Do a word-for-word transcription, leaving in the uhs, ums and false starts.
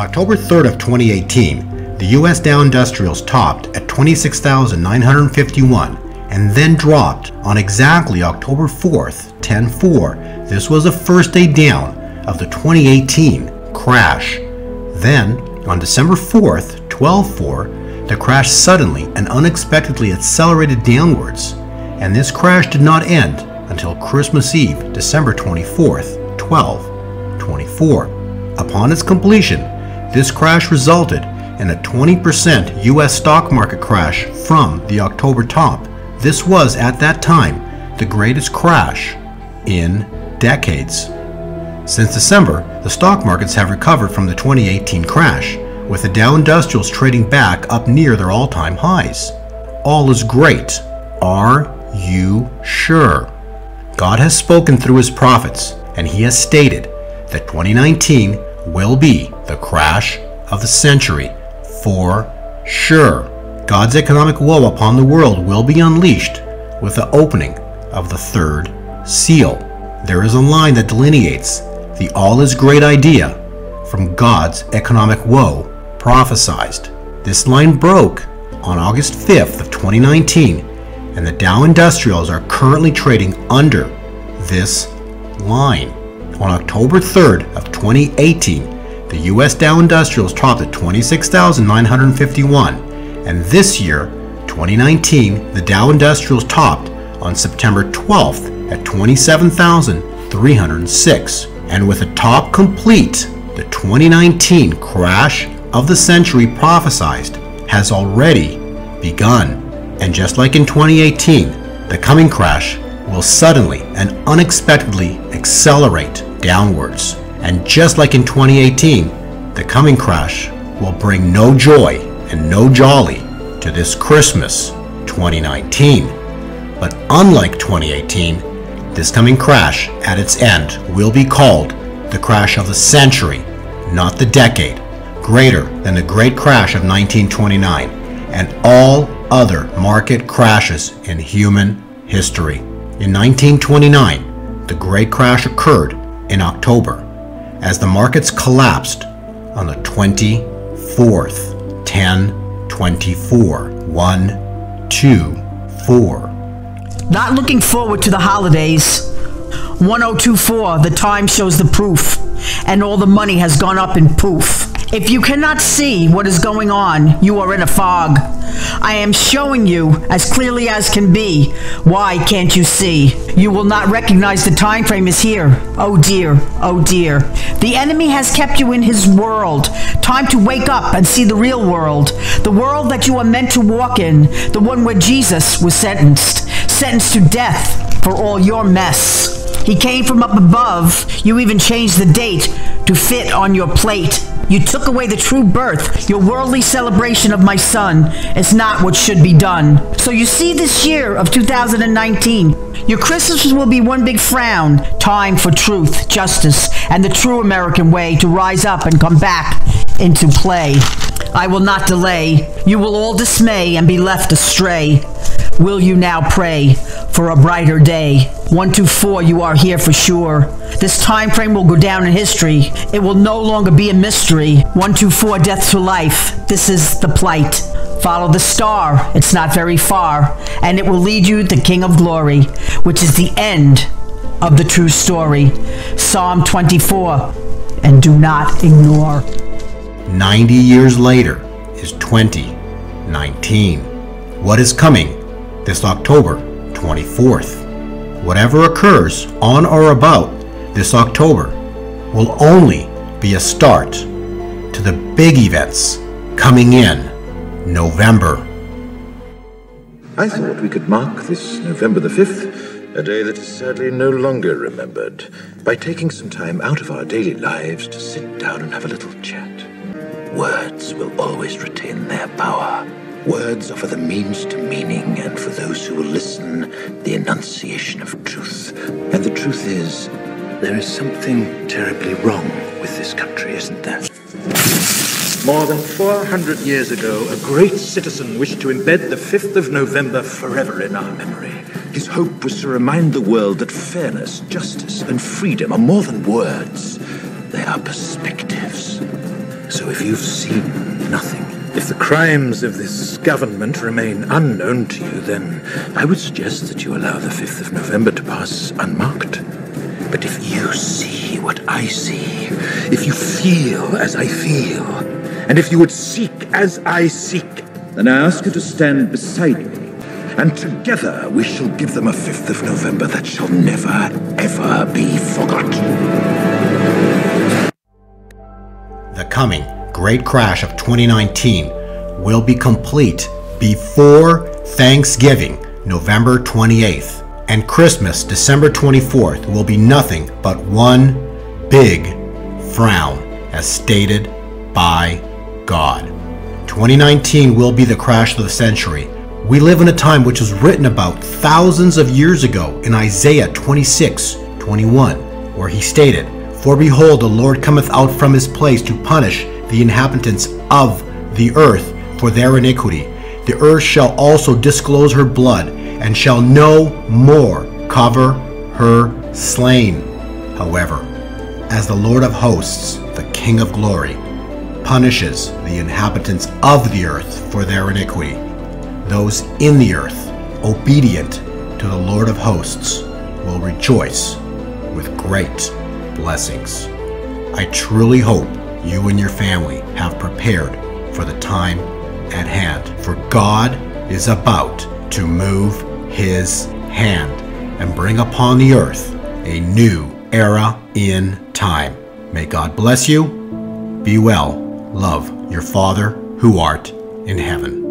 October third of twenty eighteen, the U S Dow Industrials topped at twenty-six thousand nine hundred fifty-one and then dropped on exactly October fourth, ten four. This was the first day down of the twenty eighteen crash. Then, on December fourth, twelve four, the crash suddenly and unexpectedly accelerated downwards, and this crash did not end until Christmas Eve, December twenty-fourth, twelve twenty-four. Upon its completion, this crash resulted in a twenty percent U S stock market crash from the October top. This was, at that time, the greatest crash in decades. Since December, the stock markets have recovered from the twenty eighteen crash, with the Dow Industrials trading back up near their all-time highs. All is great. Are you sure? God has spoken through his prophets, and he has stated that twenty nineteen will be the crash of the century for sure. God's economic woe upon the world will be unleashed with the opening of the third seal. There is a line that delineates the all is great idea from God's economic woe prophesied. This line broke on August fifth of twenty nineteen, and the Dow Industrials are currently trading under this line. On October third of twenty eighteen, the U S Dow Industrials topped at twenty-six thousand nine hundred fifty-one, and this year, twenty nineteen, the Dow Industrials topped on September twelfth at twenty-seven thousand three hundred six. And with a top complete, the twenty nineteen crash of the century prophesied has already begun. And just like in twenty eighteen, the coming crash will suddenly and unexpectedly accelerate downwards. And just like in twenty eighteen, the coming crash will bring no joy and no jolly to this Christmas twenty nineteen. But unlike twenty eighteen, this coming crash at its end will be called the crash of the century, not the decade, greater than the great crash of nineteen twenty-nine and all other market crashes in human history. In nineteen twenty-nine, the great crash occurred in October as the markets collapsed on the twenty-fourth, ten twenty-four, one, two, four. Not looking forward to the holidays. one oh two four, the time shows the proof, and all the money has gone up in poof. If you cannot see what is going on, you are in a fog. I am showing you as clearly as can be. Why can't you see? You will not recognize the time frame is here. Oh dear, oh dear. The enemy has kept you in his world. Time to wake up and see the real world. The world that you are meant to walk in. The one where Jesus was sentenced. Sentenced to death for all your mess. He came from up above. You even changed the date to fit on your plate. You took away the true birth. Your worldly celebration of my son is not what should be done. So you see, this year of two thousand nineteen, your Christmas will be one big frown. Time for truth, justice, and the true American way to rise up and come back into play. I will not delay. You will all dismay and be left astray. Will you now pray for a brighter day? one two four, you are here for sure. This time frame will go down in history. It will no longer be a mystery. one two four, death to life. This is the plight. Follow the star. It's not very far. And it will lead you to King of Glory, which is the end of the true story. Psalm twenty-four. And do not ignore. ninety years later is twenty nineteen. What is coming this October twenty-fourth? Whatever occurs on or about this October will only be a start to the big events coming in November. I thought we could mark this November the fifth, a day that is sadly no longer remembered, by taking some time out of our daily lives to sit down and have a little chat. Words will always retain their power. Words offer the means to meaning, and for those who will listen, the enunciation of truth. And the truth is, there is something terribly wrong with this country, isn't there? More than four hundred years ago, a great citizen wished to embed the fifth of November forever in our memory. His hope was to remind the world that fairness, justice, and freedom are more than words. They are perspectives. So if you've seen nothing, if the crimes of this government remain unknown to you, then I would suggest that you allow the fifth of November to pass unmarked. But if you see what I see, if you feel as I feel, and if you would seek as I seek, then I ask you to stand beside me, and together we shall give them a fifth of November that shall never, ever be forgotten. The coming Great Crash of twenty nineteen will be complete before Thanksgiving, November twenty-eighth, and Christmas, December twenty-fourth, will be nothing but one big frown, as stated by God. twenty nineteen will be the crash of the century. We live in a time which was written about thousands of years ago in Isaiah twenty-six twenty-one, where he stated, "For behold, the Lord cometh out from his place to punish the inhabitants of the earth for their iniquity. The earth shall also disclose her blood, and shall no more cover her slain." However, as the Lord of hosts, the King of glory, punishes the inhabitants of the earth for their iniquity, those in the earth, obedient to the Lord of hosts, will rejoice with great blessings. I truly hope you and your family have prepared for the time at hand, for God is about to move his hand and bring upon the earth a new era in time. May God bless you. Be well. Love your Father who art in heaven.